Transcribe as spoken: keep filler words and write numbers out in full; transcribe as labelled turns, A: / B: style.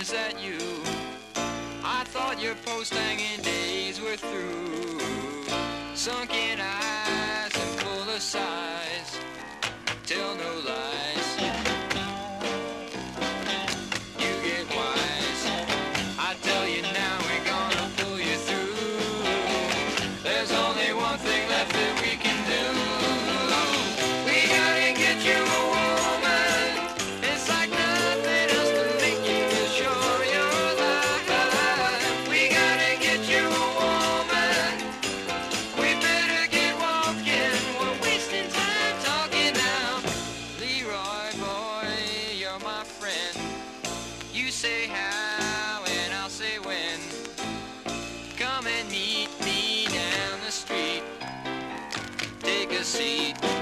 A: is that you? I thought your post-hanging days were through. Sunken eyes and full of sighs, tell no lies. You get wise. I tell you now, we're gonna pull you through. There's only one thing left that we can do. We gotta get you a woman. It's like nothing else to make you feel sure you're alive. We gotta get you a woman. We better get walking. We're wasting time talking now. Leroy boy, you're my friend. You say how and I'll say when. Come and meet me down the street. Take a seat.